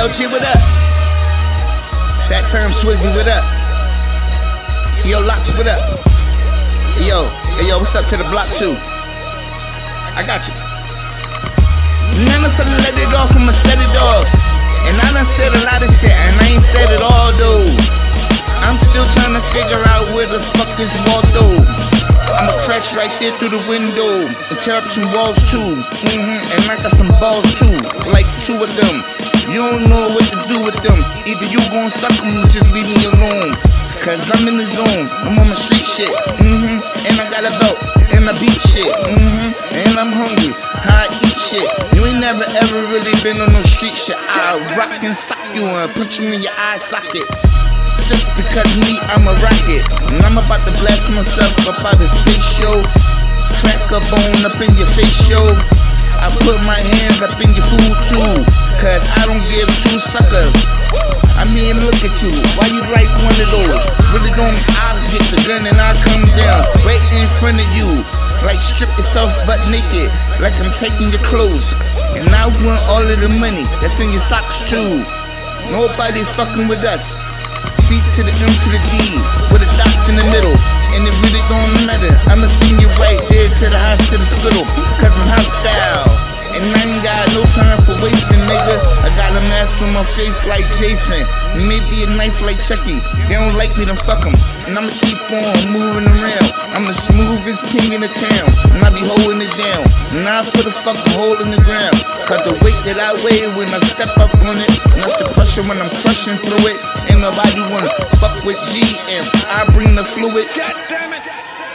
Yo, G, what up? That term Swizzy, what up? Yo, Locks, what up? Yo, hey, yo, what's up to the block too? I got you. Never to let it off, I'ma set it off. And I done said a lot of shit, and I ain't said it all though. I'm still trying to figure out where the fuck is Waldo. I'ma crash right there through the window and tear up some walls too. And I got some balls too, like 2 of them. You don't know what to do with them. Either you gon' suck them or just leave me alone. Cause I'm in the zone, I'm on my street shit. And I got a belt, and I beat shit. And I'm hungry, I eat shit. You ain't never ever really been on no street shit. I'll rock and sock you and punch you in your eye socket. Just because me, I'm a rocket. And I'm about to blast myself up out of space show. Crack a bone up in your face show. I put my hands up in your food too. Cause I don't give 2 suckers. I mean, look at you, why you like one of those? Really don't, I'll get the gun and I'll come down right in front of you. Like strip yourself butt naked, like I'm taking your clothes. And I want all of the money that's in your socks too. Nobody fucking with us. C to the M to the D, with the dots in the middle. And it really don't matter, I'ma send you right there to the hospital, cause I'm hostile. And I ain't got no time for wasting, nigga. I got a mask on my face like Jason. Maybe a knife like Chucky. They don't like me, then fuck them. And I'ma keep on moving around. I'm the smoothest king in the town. And I be holding it down. And I put a fucking hole in the ground. Cause the weight that I weigh when I step up on it, and that's the pressure when I'm crushing through it. Ain't nobody wanna fuck with G, and I bring the fluid. God damn it.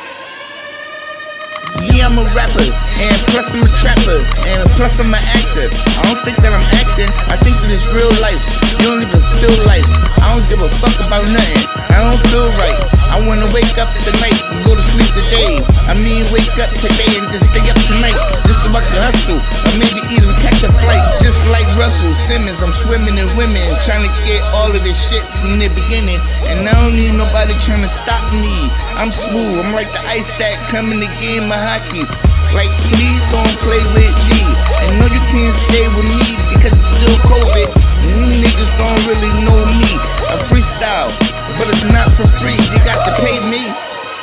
Yeah, I'm a rapper, and plus I'm a trapper, and plus I'm an actor. I don't think that I'm acting, I think that it's real life. You don't even feel life. I don't give a fuck about nothing. I don't feel right. I wanna wake up tonight and go to sleep today. I mean, wake up today and just stay up tonight, just about to hustle, or maybe even catch a flight. Just like Russell Simmons, I'm swimming in women, trying to get all of this shit from the beginning. And I don't need nobody trying to stop me. I'm smooth, I'm like the ice that come in the game of hockey. Like, please don't play with G. And no, you can't stay with me because it's still COVID. And you niggas don't really know me. I freestyle, but it's not for free. You got to pay me.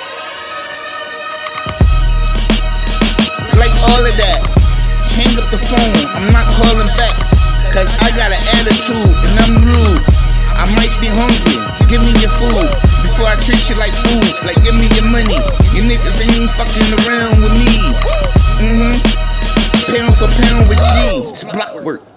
Like all of that. Hang up the phone, I'm not calling back. Cause I got an attitude and I'm rude. I might be hungry, give me your food before I treat you like food. Like, give me your money. You niggas ain't fucking around with me. Pound for pound with G, it's block work.